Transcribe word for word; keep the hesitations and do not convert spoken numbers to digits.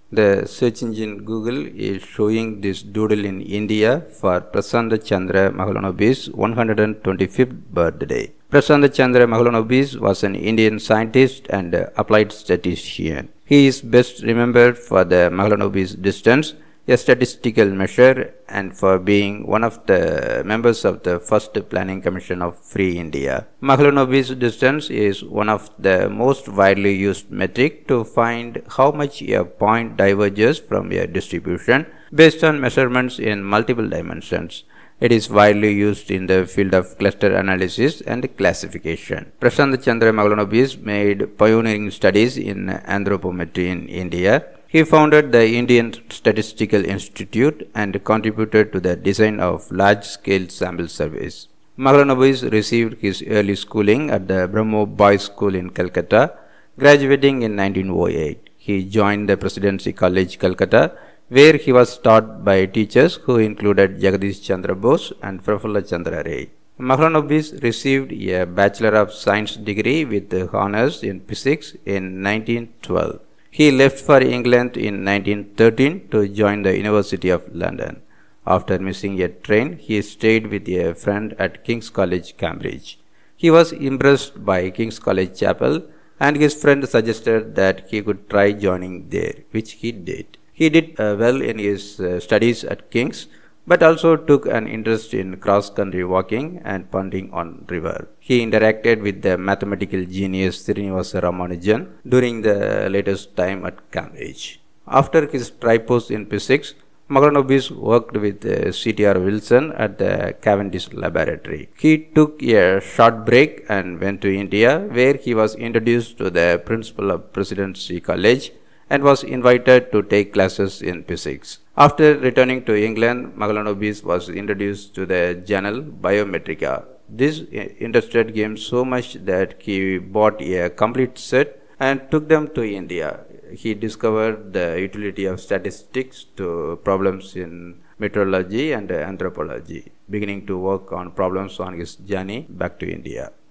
The search engine Google is showing this doodle in India for Prasanta Chandra Mahalanobis' one hundred twenty-fifth birthday. Prasanta Chandra Mahalanobis was an Indian scientist and applied statistician. He is best remembered for the Mahalanobis Distance, a statistical measure, and for being one of the members of the first Planning Commission of Free India. Mahalanobis Distance is one of the most widely used metric to find how much a point diverges from a distribution based on measurements in multiple dimensions. It is widely used in the field of cluster analysis and classification. Prasanta Chandra Mahalanobis made pioneering studies in anthropometry in India. He founded the Indian Statistical Institute and contributed to the design of large-scale sample surveys. Mahalanobis received his early schooling at the Brahmo Boys School in Calcutta, graduating in nineteen oh eight. He joined the Presidency College, Calcutta, where he was taught by teachers who included Jagadish Chandra Bose and Prafulla Chandra Ray. Mahalanobis received a Bachelor of Science degree with honors in physics in nineteen twelve. He left for England in nineteen thirteen to join the University of London. After missing a train, he stayed with a friend at King's College, Cambridge. He was impressed by King's College Chapel, and his friend suggested that he could try joining there, which he did. He did uh, well in his uh, studies at King's, but also took an interest in cross-country walking and punting on river. He interacted with the mathematical genius Srinivasa Ramanujan during the latest time at Cambridge. After his tripos in physics, Mahalanobis worked with uh, C T R Wilson at the Cavendish Laboratory. He took a short break and went to India, where he was introduced to the principal of Presidency College and was invited to take classes in physics. After returning to England, Mahalanobis was introduced to the journal Biometrica. This interested him so much that he bought a complete set and took them to India. He discovered the utility of statistics to problems in meteorology and anthropology, beginning to work on problems on his journey back to India.